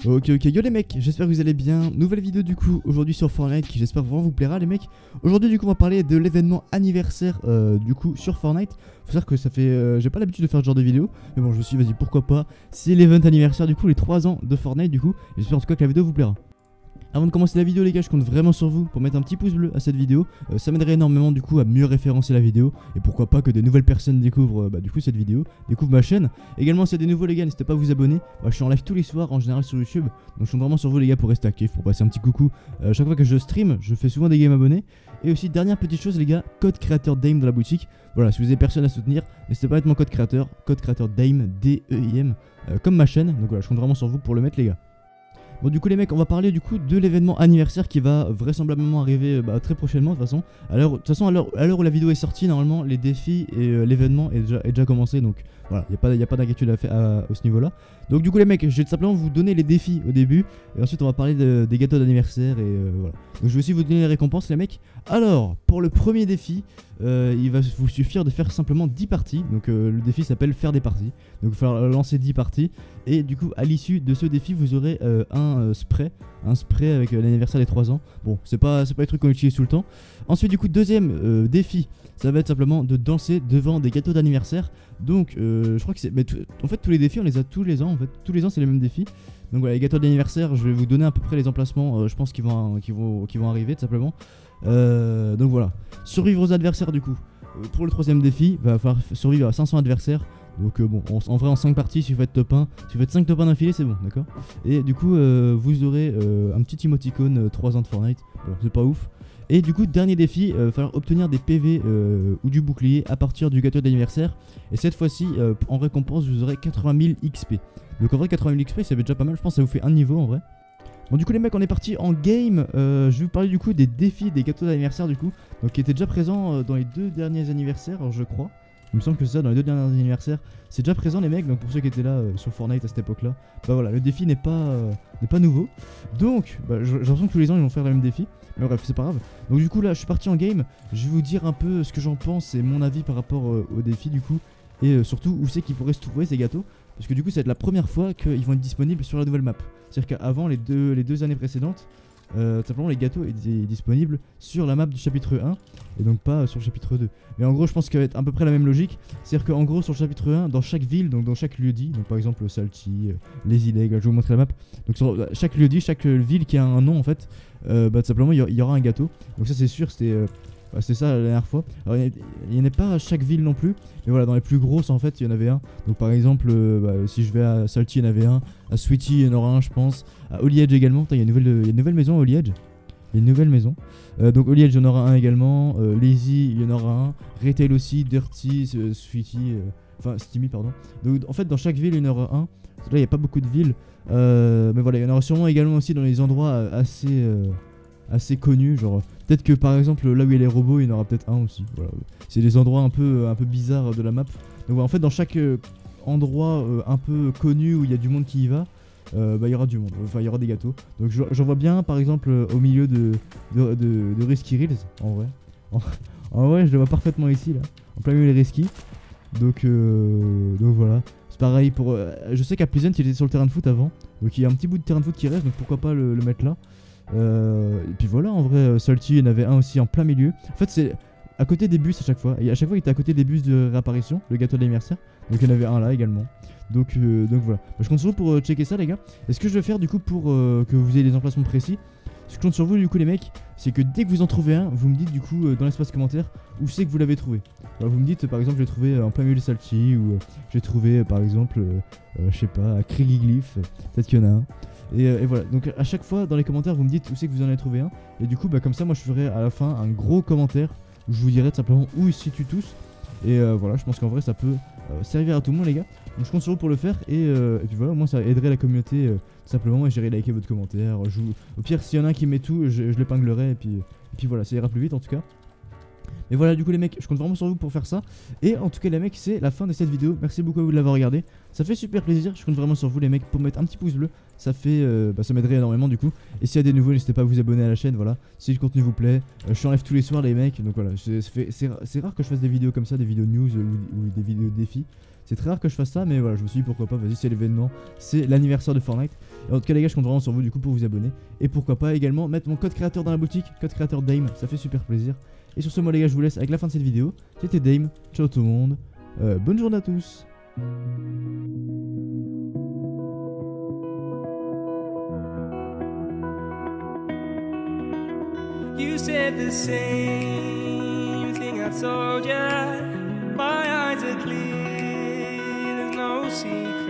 Ok, yo les mecs, j'espère que vous allez bien. Nouvelle vidéo du coup aujourd'hui sur Fortnite qui j'espère vraiment vous plaira les mecs. Aujourd'hui du coup on va parler de l'événement anniversaire du coup sur Fortnite. Faut savoir que ça fait, j'ai pas l'habitude de faire ce genre de vidéo, mais bon je me suis dit vas-y pourquoi pas. C'est l'event anniversaire du coup, les 3 ans de Fortnite du coup. J'espère en tout cas que la vidéo vous plaira. Avant de commencer la vidéo les gars, je compte vraiment sur vous pour mettre un petit pouce bleu à cette vidéo. Ça m'aiderait énormément du coup à mieux référencer la vidéo. Et pourquoi pas que de nouvelles personnes découvrent du coup cette vidéo, découvrent ma chaîne. Également s'il y a des nouveaux les gars, n'hésitez pas à vous abonner. Je suis en live tous les soirs en général sur YouTube. Donc je compte vraiment sur vous les gars pour rester actifs, pour passer un petit coucou. Chaque fois que je stream, je fais souvent des games abonnés. Et aussi dernière petite chose les gars, code créateur Dame dans la boutique. Voilà, si vous avez personne à soutenir, n'hésitez pas à mettre mon code créateur Dame, D-E-I-M, comme ma chaîne. Donc voilà, je compte vraiment sur vous pour le mettre les gars. Bon du coup les mecs on va parler du coup de l'événement anniversaire qui va vraisemblablement arriver très prochainement de toute façon. À l'heure où la vidéo est sortie normalement les défis et l'événement est déjà commencé, donc voilà, il n'y a pas d'inquiétude à ce niveau là. Donc du coup les mecs je vais tout simplement vous donner les défis au début et ensuite on va parler des gâteaux d'anniversaire et voilà. Donc je vais aussi vous donner les récompenses les mecs. Alors pour le premier défi il va vous suffire de faire simplement 10 parties. Donc le défi s'appelle faire des parties. Donc il va falloir lancer 10 parties. Et du coup à l'issue de ce défi vous aurez un spray avec l'anniversaire des 3 ans. Bon c'est pas les trucs qu'on utilise tout le temps. Ensuite du coup deuxième défi, ça va être simplement de danser devant des gâteaux d'anniversaire. Donc je crois que c'est... en fait tous les défis on les a tous les ans en fait. Tous les ans c'est les mêmes défis. Donc voilà, les gâteaux d'anniversaire je vais vous donner à peu près les emplacements je pense qui vont arriver tout simplement. Donc voilà, survivre aux adversaires du coup. Pour le troisième défi, va falloir survivre à 500 adversaires. Donc bon, en vrai en 5 parties, si vous faites top 1, si vous faites 5 top 1 d'affilée, c'est bon, d'accord. Et du coup, vous aurez un petit emoticône 3 ans de Fortnite. Bon, c'est pas ouf. Et du coup, dernier défi, il va falloir obtenir des PV ou du bouclier à partir du gâteau d'anniversaire. Et cette fois-ci, en récompense, vous aurez 80 000 XP. Donc en vrai, 80 000 XP, ça fait déjà pas mal. Je pense que ça vous fait un niveau en vrai. Bon du coup les mecs on est parti en game. Je vais vous parler du coup des défis des gâteaux d'anniversaire du coup. Donc qui étaient déjà présents dans les 2 derniers anniversaires je crois. Il me semble que c'est ça, dans les 2 derniers anniversaires. C'est déjà présent les mecs, donc pour ceux qui étaient là sur Fortnite à cette époque là. Bah voilà, le défi n'est pas nouveau. Donc j'ai l'impression que tous les ans ils vont faire le même défi. Mais bref c'est pas grave. Donc du coup là je suis parti en game. Je vais vous dire un peu ce que j'en pense et mon avis par rapport au défi du coup. Et surtout où c'est qu'ils pourraient se trouver ces gâteaux. Parce que du coup ça va être la première fois qu'ils vont être disponibles sur la nouvelle map. C'est-à-dire qu'avant les deux années précédentes, simplement les gâteaux étaient disponibles sur la map du chapitre 1 et donc pas sur le chapitre 2. Mais en gros je pense qu'il va être à peu près la même logique. C'est-à-dire qu'en gros sur le chapitre 1, dans chaque ville, donc dans chaque lieu-dit, donc par exemple Salty, Lazy Lake, je vais vous montrer la map. Donc sur chaque lieu-dit, chaque ville qui a un nom en fait, tout simplement il y aura un gâteau. Donc ça c'est sûr, c'est ça la dernière fois. Alors il n'y en a pas à chaque ville non plus. Mais voilà, dans les plus grosses en fait il y en avait un. Donc par exemple si je vais à Salty il y en avait un. À Sweetie il y en aura un je pense. À Holy Edge également. Il y a une nouvelle maison à Holy Edge. Il y a une nouvelle maison. Donc Holy Edge il y en aura un également. Lazy il y en aura un. Retail aussi. Dirty, Sweetie. Enfin Steamy pardon. Donc en fait dans chaque ville il y en aura un. Là il n'y a pas beaucoup de villes. Mais voilà il y en aura sûrement également aussi dans les endroits assez connus, genre peut-être que par exemple là où il y a les robots il y en aura peut-être un aussi, voilà. C'est des endroits un peu bizarres de la map. Donc voilà, en fait dans chaque endroit un peu connu où il y a du monde qui y va, il y aura du monde, enfin il y aura des gâteaux. Donc j'en vois bien par exemple au milieu de Risky Reels en vrai. En vrai je le vois parfaitement ici là, en plein milieu des Risky. Donc voilà. C'est pareil pour... je sais qu'à Pleasant il était sur le terrain de foot avant, donc il y a un petit bout de terrain de foot qui reste, donc pourquoi pas le mettre là. Et puis voilà, en vrai, Salty, il y en avait un aussi en plein milieu. En fait, c'est à côté des bus à chaque fois. Et à chaque fois, il était à côté des bus de réapparition, le gâteau d'anniversaire. Donc il y en avait un là également. Donc voilà. Je compte sur vous pour checker ça, les gars. Et ce que je vais faire du coup pour que vous ayez les emplacements précis, ce que je compte sur vous, du coup, les mecs, c'est que dès que vous en trouvez un, vous me dites du coup dans l'espace commentaire où c'est que vous l'avez trouvé. Alors, vous me dites par exemple, j'ai trouvé en plein milieu de Salty, ou j'ai trouvé par exemple, je sais pas, à Craigie-Glyph. Peut-être qu'il y en a un. Et voilà, donc à chaque fois dans les commentaires vous me dites où c'est que vous en avez trouvé un. Et du coup comme ça moi je ferai à la fin un gros commentaire où je vous dirai tout simplement où ils se situent tous. Et voilà, je pense qu'en vrai ça peut servir à tout le monde les gars. Donc je compte sur vous pour le faire et puis voilà, moi ça aiderait la communauté tout simplement. Et j'irai liker votre commentaire, au pire s'il y en a un qui met tout je l'épinglerai et puis voilà, ça ira plus vite en tout cas. Et voilà du coup les mecs, je compte vraiment sur vous pour faire ça. Et en tout cas les mecs, c'est la fin de cette vidéo. Merci beaucoup à vous de l'avoir regardé. Ça fait super plaisir, je compte vraiment sur vous les mecs pour mettre un petit pouce bleu. Ça fait, ça m'aiderait énormément du coup. Et s'il y a des nouveaux, n'hésitez pas à vous abonner à la chaîne, voilà. Si le contenu vous plaît, je suis en live tous les soirs les mecs. Donc voilà, c'est rare que je fasse des vidéos comme ça, des vidéos news ou des vidéos défis. C'est très rare que je fasse ça, mais voilà, je me suis dit pourquoi pas, vas-y, c'est l'événement, c'est l'anniversaire de Fortnite. Et en tout cas, les gars, je compte vraiment sur vous du coup pour vous abonner. Et pourquoi pas également mettre mon code créateur dans la boutique, code créateur Dame, ça fait super plaisir. Et sur ce, moi les gars, je vous laisse avec la fin de cette vidéo. C'était Dame, ciao tout le monde, bonne journée à tous. You said the same thing I told ya. My eyes are clear, there's no secret.